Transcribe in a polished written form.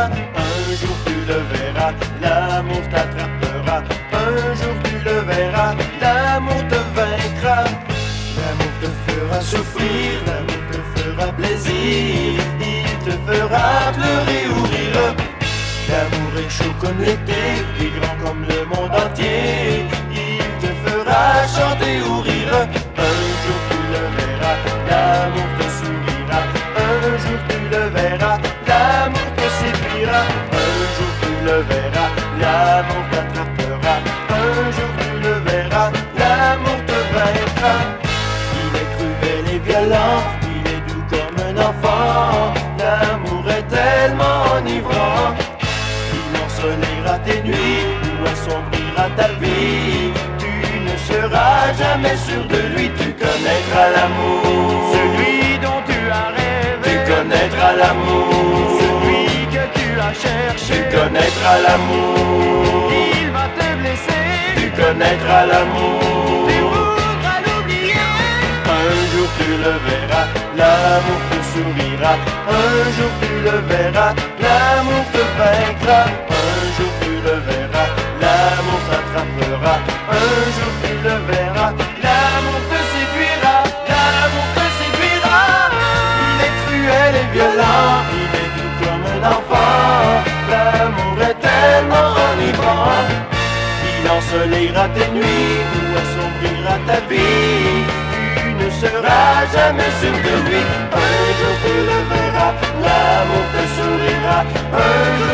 séduira. Un jour tu le verras, l'amour t'attrapera. Un jour tu le verras, l'amour te vaincra. L'amour te fera souffrir, l'amour te fera plaisir. Il te fera pleurer ou rire. L'amour est chaud comme l'été, et grand comme le monde entier. Il te fera chanter ou rire. Un jour tu le verras, l'amour te sourira. Un jour tu le verras, l'amour te séduira. Un jour tu le verras, l'amour t'attrapera. Un jour tu le verras, l'amour te vaincra. Il est cruel et violent, il est doux comme un enfant. L'amour est tellement enivrant. Il ensoleillera tes nuits ou assombrira ta vie. Tu ne seras jamais sûr de lui, tu connaîtras l'amour. Celui dont tu as rêvé, Tu connaîtras l'amour. celui que tu as cherché, Tu connaîtras l'amour. il va te blesser, Tu connaîtras l'amour. tu voudras l'oublier. Un jour tu le verras, l'amour te sourira. Un jour tu le verras, l'amour te vaincra. Un jour tu le verras, l'amour t'attrapera. Un jour tu le verras, l'amour te séduira. L'amour te séduira. Il est cruel et violent, il est doux comme un enfant. L'amour est tellement enivrant. Il ensoleillera tes nuits ou assombrira ta vie. Tu ne seras jamais sûr de lui. Un jour tu le verras, l'amour te sourira. Un jour